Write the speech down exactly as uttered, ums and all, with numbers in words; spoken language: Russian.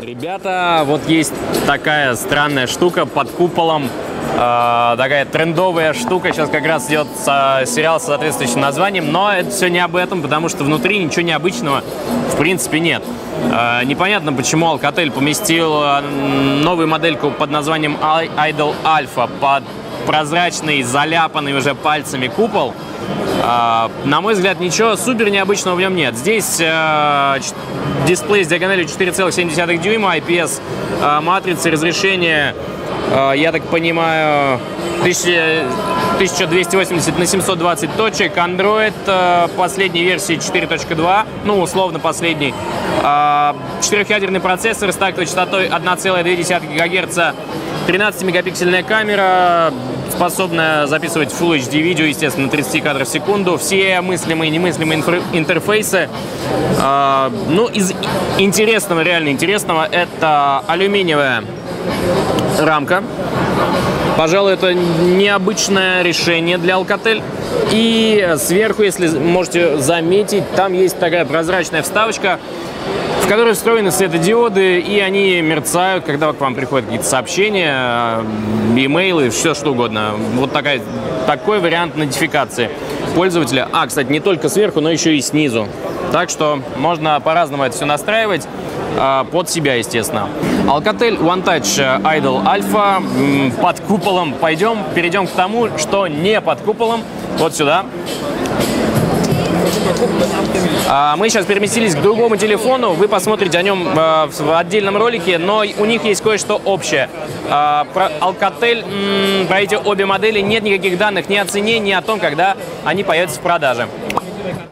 Ребята, вот есть такая странная штука под куполом, э, такая трендовая штука. Сейчас как раз идет э, сериал с соответствующим названием, но это все не об этом, потому что внутри ничего необычного в принципе нет. Э, непонятно, почему Alcatel поместил новую модельку под названием Idol Alpha под прозрачный, заляпанный уже пальцами купол. Uh, на мой взгляд, ничего супер необычного в нем нет. Здесь uh, дисплей с диагональю четыре целых семь десятых дюйма, ай пи эс uh, матрицы, разрешение, uh, я так понимаю, тысяча двести восемьдесят на семьсот двадцать точек, Android uh, последней версии четыре точка два, ну, условно последний, uh, четырехъядерный процессор с тактовой частотой одна целая две десятых гигагерца, тринадцатимегапиксельная камера, способная записывать Full эйч ди видео, естественно, на тридцать кадров в секунду, все мыслимые и немыслимые интерфейсы. А, ну, из интересного, реально интересного, это алюминиевая рамка. Пожалуй, это необычное решение для Alcatel. И сверху, если можете заметить, там есть такая прозрачная вставочка, в которой встроены светодиоды, и они мерцают, когда к вам приходят какие-то сообщения, имейлы, все что угодно. Вот такая, такой вариант нотификации пользователя. А, кстати, не только сверху, но еще и снизу. Так что можно по-разному это все настраивать, под себя, естественно. Alcatel One Touch Idol Alpha под куполом. Пойдем, перейдем к тому, что не под куполом. Вот сюда. Мы сейчас переместились к другому телефону, вы посмотрите о нем в отдельном ролике, но у них есть кое-что общее. Про Alcatel, про эти обе модели нет никаких данных ни о цене, ни о том, когда они появятся в продаже.